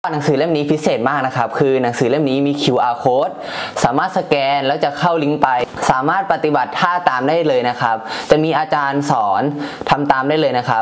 หนังสือเล่มนี้พิเศษมากนะครับคือหนังสือเล่มนี้มี QR code สามารถสแกนแล้วจะเข้าลิงก์ไปสามารถปฏิบัติท่าตามได้เลยนะครับจะมีอาจารย์สอนทำตามได้เลยนะครับ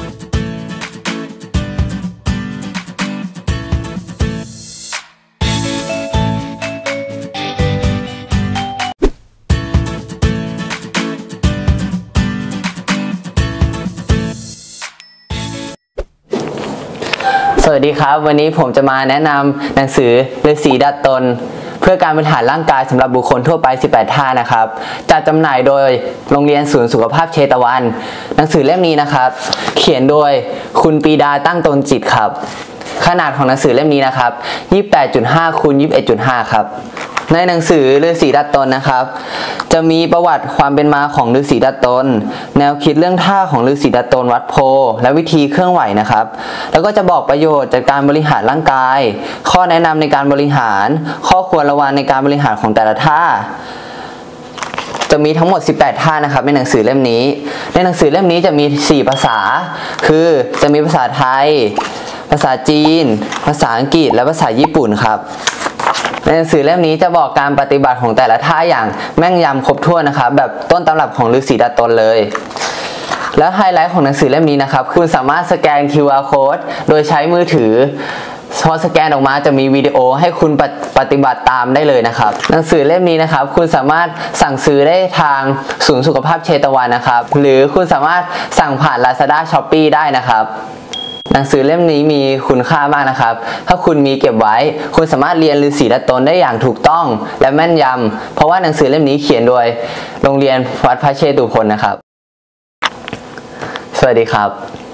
สวัสดีครับวันนี้ผมจะมาแนะนำหนังสือฤาษีดัดตนเพื่อการบริหารร่างกายสำหรับบุคคลทั่วไป18ท่านะครับจัดจำหน่ายโดยโรงเรียนศูนย์สุขภาพเชตวันหนังสือเล่มนี้นะครับเขียนโดยคุณปรีดาตั้งตนจิตครับขนาดของหนังสือเล่มนี้นะครับ 28.5 คูณ 21.5 ครับในหนังสือฤาษีดัดตนนะครับจะมีประวัติความเป็นมาของฤาษีดัดตนแนวคิดเรื่องท่าของฤาษีดัดตนวัดโพและวิธีเครื่องไหวนะครับแล้วก็จะบอกประโยชน์จากการบริหารร่างกายข้อแนะนำในการบริหารข้อควรระวังในการบริหารของแต่ละท่าจะมีทั้งหมด18ท่านะครับในหนังสือเล่มนี้ในหนังสือเล่มนี้จะมี4ภาษาคือจะมีภาษาไทยภาษาจีนภาษาอังกฤษและภาษาญี่ปุ่นครับในหนังสือเล่มนี้จะบอกการปฏิบัติของแต่ละท่าอย่างแม่นยำครบถ้วนนะครับแบบต้นตำรับของฤาษีดัดตนเลยแล้วไฮไลท์ของหนังสือเล่มนี้นะครับคุณสามารถสแกน QR code โดยใช้มือถือพอสแกนออกมาจะมีวิดีโอให้คุณปฏิบัติตามได้เลยนะครับหนังสือเล่มนี้นะครับคุณสามารถสั่งซื้อได้ทางศูนย์สุขภาพเชตวันนะครับหรือคุณสามารถสั่งผ่าน Lazada Shopee ได้นะครับหนังสือเล่มนี้มีคุณค่ามากนะครับถ้าคุณมีเก็บไว้คุณสามารถเรียนฤาษีดัดตนได้อย่างถูกต้องและแม่นยำเพราะว่าหนังสือเล่มนี้เขียนโดยโรงเรียนวัดพระเชตุพนนะครับสวัสดีครับ